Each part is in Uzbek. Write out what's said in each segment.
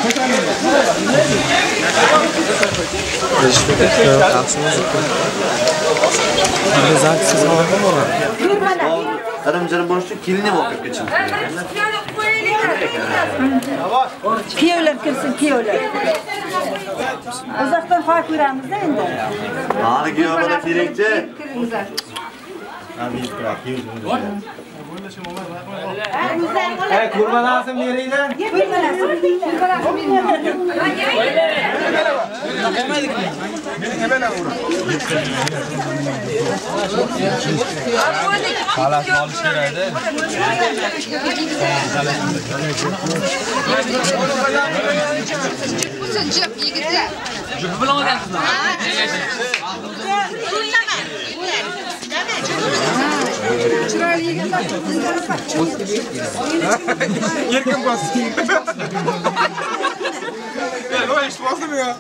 Tarımcının boşluğu kilini mi okup geçin? Kiyevler kirsin, kiyevler. Uzaktan fark veremiz değil mi? Ağrı giyiyor bana dilekçe. Kurban asım nereye? Yerken bastı. Ya o iş bastı mı ya?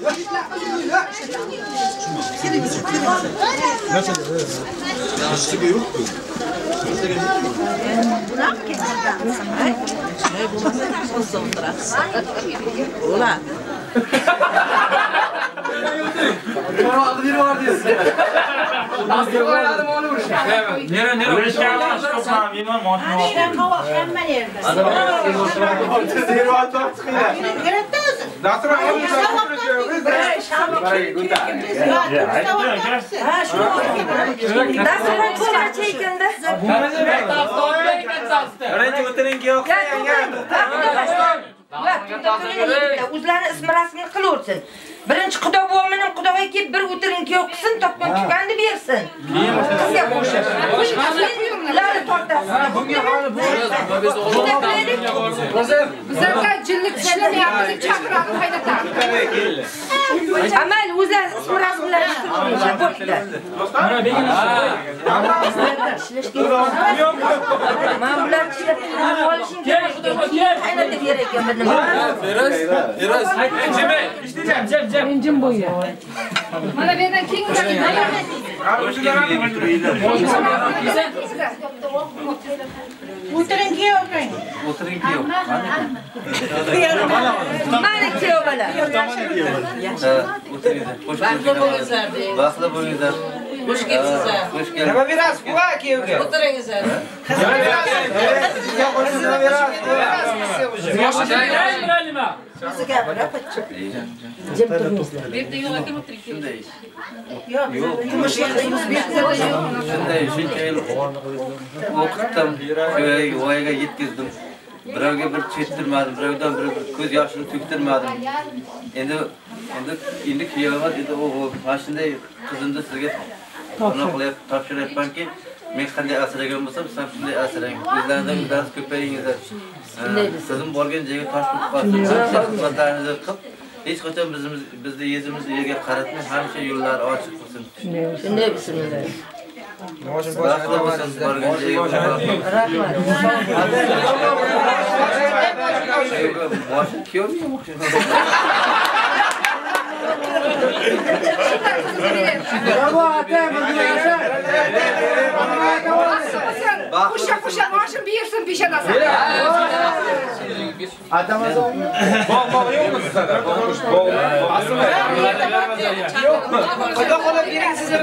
Nasıl? Nasıl yok mu? Ulan. Biri var diyorsun. Nasıl oynadım onu vuruşum. Nere? Uğraşlarlar çok yemin maaşını aldı. Ben hava hemen yerde. Zero atak çıkıyor. Nasıl oynadım? O'zlari ismi rasmini qilaversin. Birinchi xudo bo'lmanim xudoga kelib bir o'tirinki yo'qsin, topgan tutganni bersin. Qizga qo'shib. Ularni tortasin. Bizlarga jinlik ishlamayapmiz, chaqiradi, haydatadi. Amal o'zlari ismi rasmlarini qilaverishadi. Mana begim Men bular ishlab olishim kerak. Qaynatib berar ekan bir nima. Biraz. Cem. Jim bo'yi. Mana bu yerdan keng O'tirinki yo'qing. O'tirinki yo'q. Mana kuyov bola. Vaqtli bo'lingizlar. Xush kelibsizlar. Xush kelibsiz. Nima berasiz buva kuyovga? O'tiringizlar. Nima berasiz? Sizga qo'shimcha berasiz. O'ziga borib. Jim turmizlar. Bu yerda yo'q ekan o'tiring. Shunday. Yo'q, kumush yerda yuz berdi. Shunday shuncha yil o'qitdim, voyaga yetkazdim. Birovga bir chetirmadim, birovdan bir ko'z yoshini to'ktirmadim. Endi kuyovaman, endi o'g'il, mana shunday qizimni sizga topshiryapmanki, men qanday asragan bo'lsam, siz ham shunday asrang. O'zlaringizdan o'zlaringiz ko'payingizlar. Sizim borgan joyga tosh bo'lib qolsin. Xizmatlaringizni qilib, hech qachon bizni yuzimizni yerga qaratmay, hamisha yo'llar ochiq bo'lsin. Shunday bismillah. Moshim boshida Siz borgan joyga Moshim kuyovmi? Qo'sha moshim bersin peshonasi. Adamazon. Bog' yo'qmi sizlarda? Yo'qmi? Xudo qolib bering sizlar.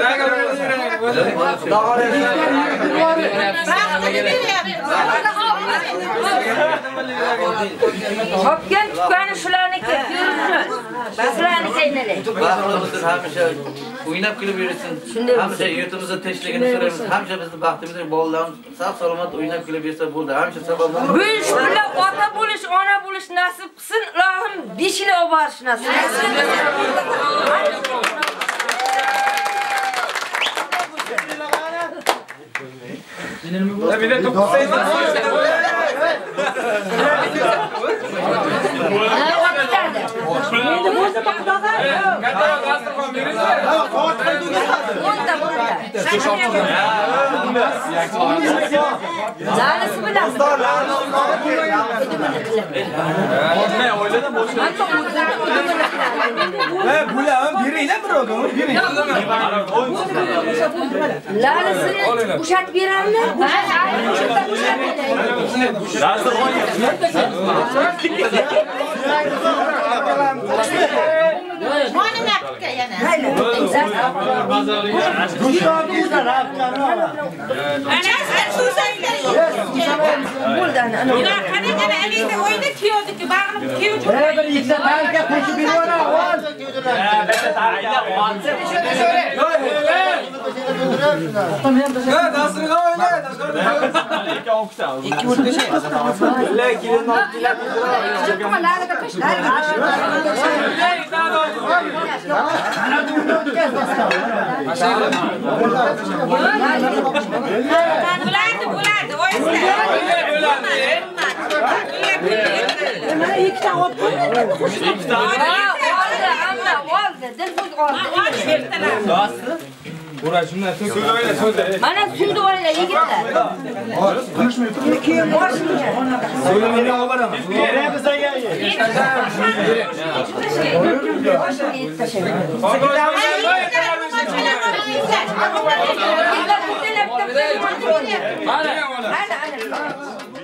Topgan tutgani shularniki. Sizlarni qaynalay. Baxtimiz hamisha o'ynab kulib yursin. Hamisha yurtimizda tinchligini so'raymiz. Hamisha bizni baxtimizga bolalarimiz sog' salomat o'ynab kulib yursa bo'ldi. Hamisha sabablar. Bu ish bilan ota bo'lish, ona bo'lish nasib qilsin. Ilohim 5 yil olib borish nasib qilsin. Bir de toplasaydın. Endi bo'lsa baqdaga. Katta dasturxon beringlar. O'nta. Zarisi bilan. Ne o'yladim boshqa. Bular beringlar birovga, bering. Larisini bo'shatib berarmi? Dasturxon Mana suvni olinglar yigitlar. Mana